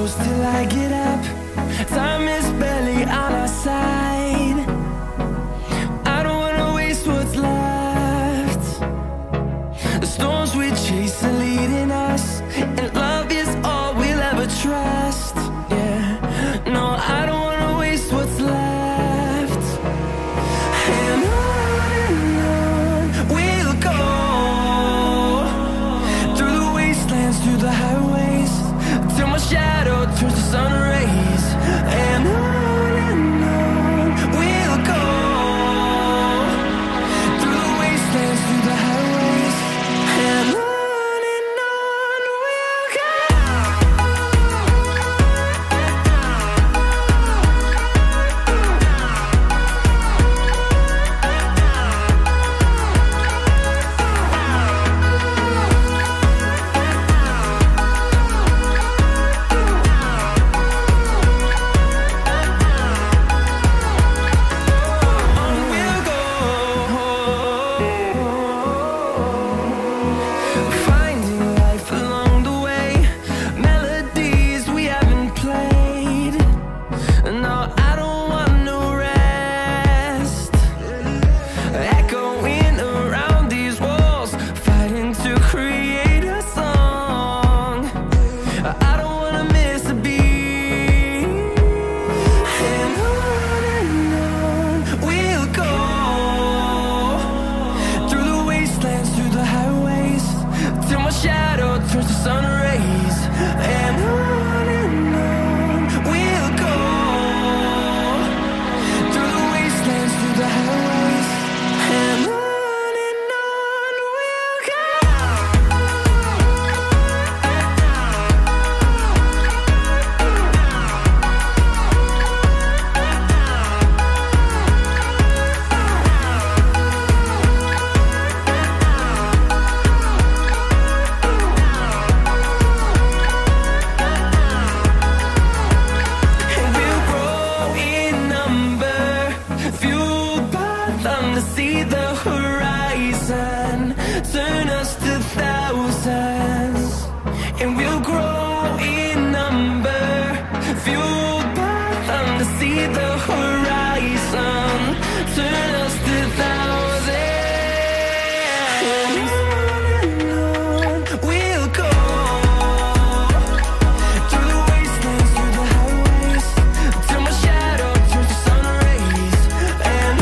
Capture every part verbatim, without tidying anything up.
close till I get up. Time is barely on our side. I don't wanna waste what's left. The storms we chase are leading us, and love is all we'll ever trust. Yeah, no, I don't wanna waste what's left. And on and on we'll go, through the wastelands, through the highways, till my shadow turns to sun rays. And on and on we'll go, through the wastelands, through the highways, and on. See the horizon, turn us to thousands, and we'll grow in number, fueled by them to see the horizon, turn us to thousands. And on and on we'll go, through the wastelands, through the highways, till my shadow turns to sun rays. And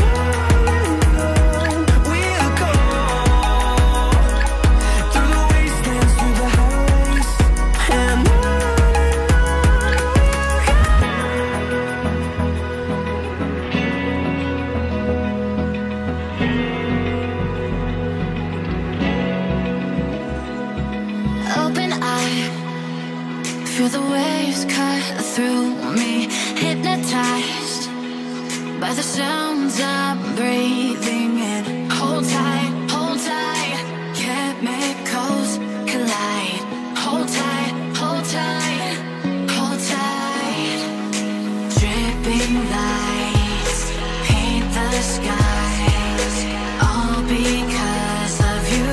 feel the waves cut through me, hypnotized by the sounds I'm breathing in. Hold tight, hold tight, chemicals collide. Hold tight, hold tight, hold tight. Dripping lights paint the skies, all because of you.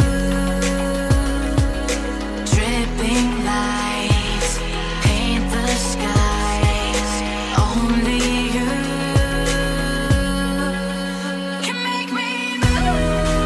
Dripping lights paint the skies, only you can make me move.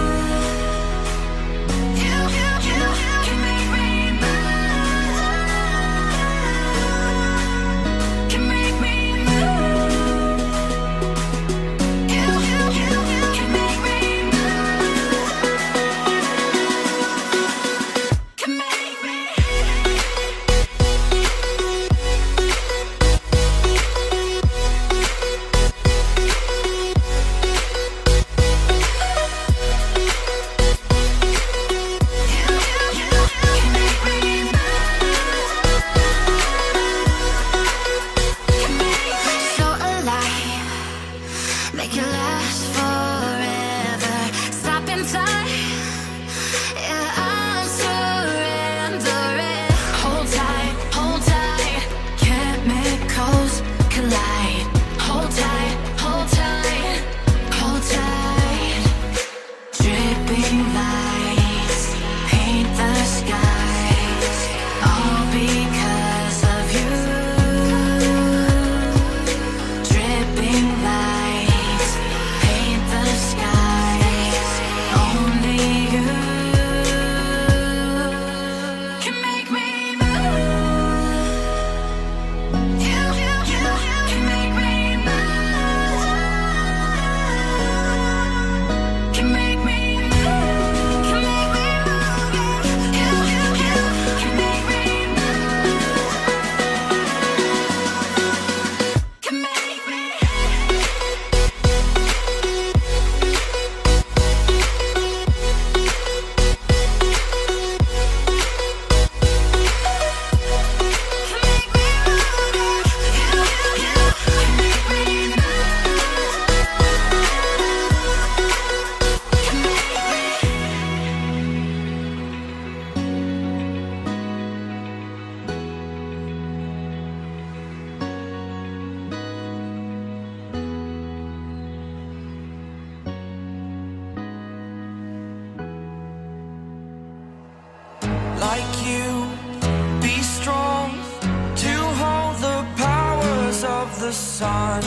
like you, be strong to hold the powers of the sun.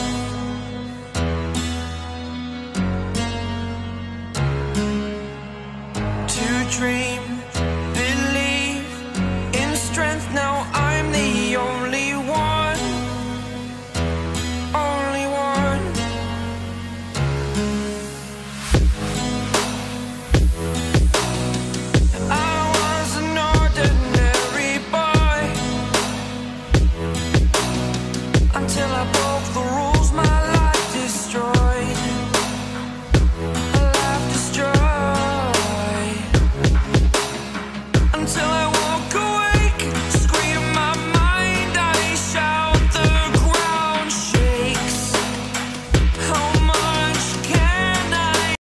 To dream, believe in strength, now I'm the only one, only one. I was an ordinary boy until I broke the rules.